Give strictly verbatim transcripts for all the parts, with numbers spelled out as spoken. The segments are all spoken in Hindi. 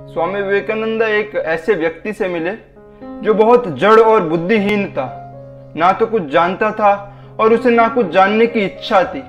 स्वामी विवेकानंद एक ऐसे व्यक्ति से मिले जो बहुत जड़ और बुद्धिहीन था, ना तो कुछ जानता था और उसे ना कुछ जानने की इच्छा थी।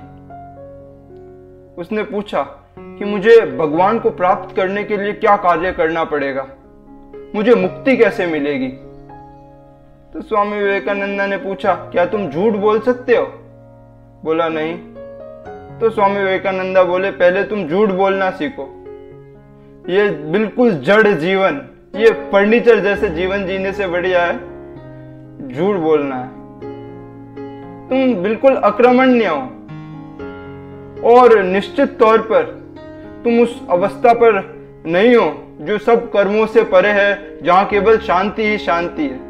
उसने पूछा कि मुझे भगवान को प्राप्त करने के लिए क्या कार्य करना पड़ेगा, मुझे मुक्ति कैसे मिलेगी। तो स्वामी विवेकानंद ने पूछा, क्या तुम झूठ बोल सकते हो? बोला नहीं। तो स्वामी विवेकानंद बोले, पहले तुम झूठ बोलना सीखो। ये बिल्कुल जड़ जीवन, ये फर्नीचर जैसे जीवन जीने से बढ़िया है झूठ बोलना है। तुम बिल्कुल अक्रमण्य हो और निश्चित तौर पर तुम उस अवस्था पर नहीं हो जो सब कर्मों से परे है, जहां केवल शांति ही शांति है।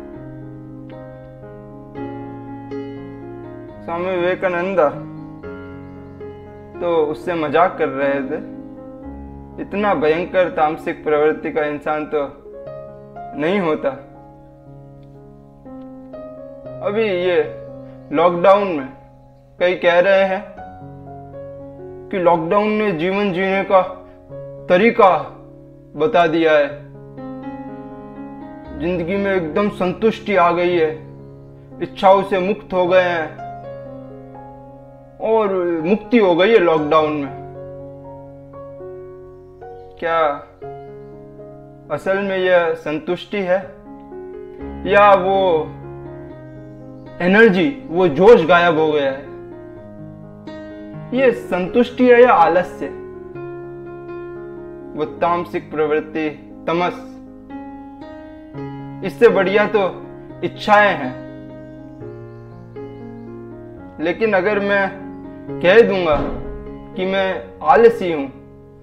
स्वामी विवेकानंद तो उससे मजाक कर रहे थे। इतना भयंकर तामसिक प्रवृत्ति का इंसान तो नहीं होता। अभी ये लॉकडाउन में कई कह रहे हैं कि लॉकडाउन ने जीवन जीने का तरीका बता दिया है, जिंदगी में एकदम संतुष्टि आ गई है, इच्छाओं से मुक्त हो गए हैं और मुक्ति हो गई है लॉकडाउन में। क्या असल में यह संतुष्टि है या वो एनर्जी, वो जोश गायब हो गया है? ये संतुष्टि है या आलस्य? वो तामसिक प्रवृत्ति, तमस, इससे बढ़िया तो इच्छाएं हैं। लेकिन अगर मैं कह दूंगा कि मैं आलसी हूं,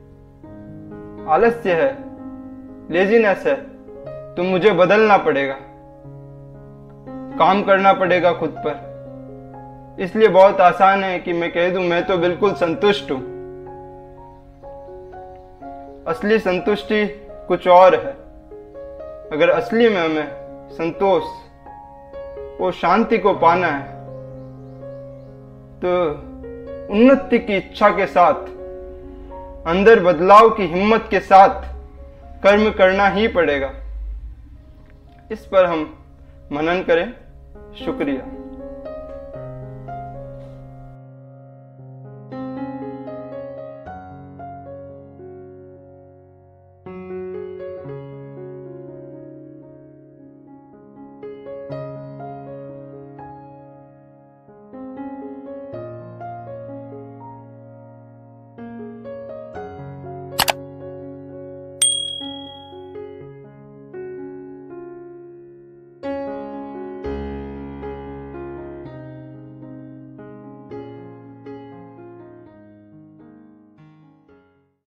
आलस्य है, लेजीनेस है, तो मुझे बदलना पड़ेगा, काम करना पड़ेगा खुद पर। इसलिए बहुत आसान है कि मैं कह दूं मैं तो बिल्कुल संतुष्ट हूं। असली संतुष्टि कुछ और है। अगर असली में हमें संतोष, वो शांति को पाना है तो उन्नति की इच्छा के साथ, अंदर बदलाव की हिम्मत के साथ कर्म करना ही पड़ेगा। इस पर हम मनन करें। शुक्रिया।